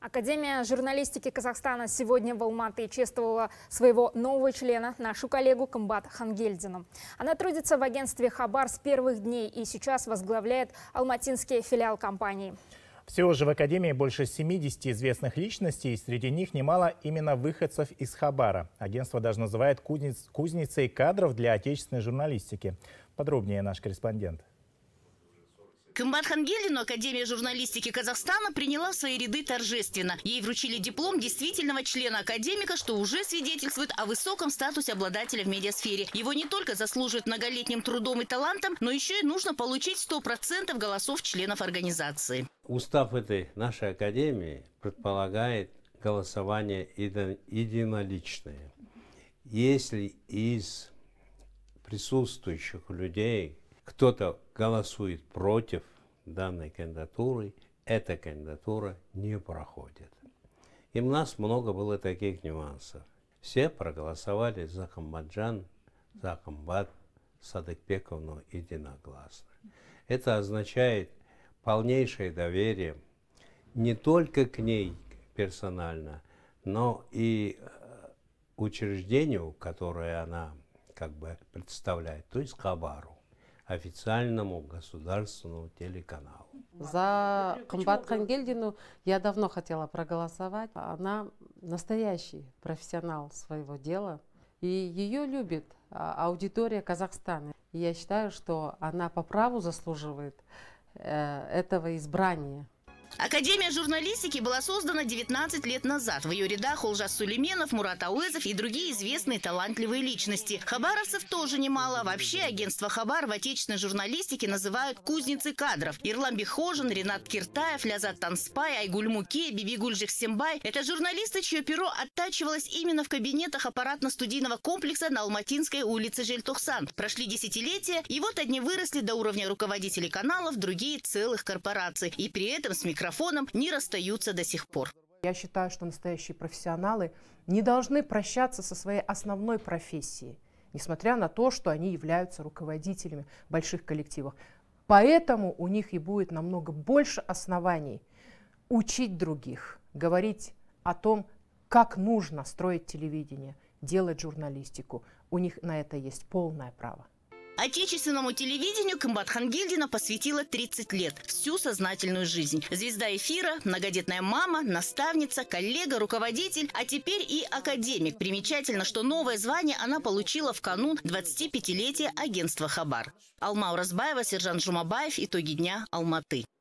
Академия журналистики Казахстана сегодня в Алматы чествовала своего нового члена, нашу коллегу Кымбат Хангельдину. Она трудится в агентстве «Хабар» с первых дней и сейчас возглавляет алматинский филиал компании. Всего же в Академии больше 70 известных личностей, и среди них немало именно выходцев из «Хабара». Агентство даже называют кузницей кадров для отечественной журналистики. Подробнее наш корреспондент. Кымбат Хангельдину Академия журналистики Казахстана приняла в свои ряды торжественно. Ей вручили диплом действительного члена академика, что уже свидетельствует о высоком статусе обладателя в медиасфере. Его не только заслуживают многолетним трудом и талантом, но еще и нужно получить 100% голосов членов организации. Устав этой нашей академии предполагает голосование единоличное. Если из присутствующих людей кто-то голосует против данной кандидатуры, эта кандидатура не проходит. И у нас много было таких нюансов. Все проголосовали за Хаммаджан, за Кымбат Садыкбековну единогласно. Это означает полнейшее доверие не только к ней персонально, но и учреждению, которое она представляет, то есть Хабару, официальному государственному телеканалу. За Кымбат Хангельдину я давно хотела проголосовать. Она настоящий профессионал своего дела. И ее любит аудитория Казахстана. И я считаю, что она по праву заслуживает этого избрания. Академия журналистики была создана 19 лет назад. В ее рядах Олжас Сулейменов, Мурат Ауэзов и другие известные талантливые личности. Хабаровцев тоже немало. Вообще агентство «Хабар» в отечественной журналистике называют кузницей кадров. Ирлам Бехожин, Ренат Киртаев, Лязат Танспай, Айгуль Муке, Бибигуль Жексембай – это журналисты, чье перо оттачивалось именно в кабинетах аппаратно-студийного комплекса на Алматинской улице Желтохсан. Прошли десятилетия, и вот одни выросли до уровня руководителей каналов, другие – целых корпораций. И при этом с микрофоном не расстаются до сих пор. Я считаю, что настоящие профессионалы не должны прощаться со своей основной профессией, несмотря на то, что они являются руководителями больших коллективов. Поэтому у них и будет намного больше оснований учить других, говорить о том, как нужно строить телевидение, делать журналистику. У них на это есть полное право. Отечественному телевидению Кымбат Хангельдина посвятила 30 лет, всю сознательную жизнь. Звезда эфира, многодетная мама, наставница, коллега, руководитель, а теперь и академик. Примечательно, что новое звание она получила в канун 25-летия агентства «Хабар». Алма Уразбаева, Сержант Жумабаев. Итоги дня. Алматы.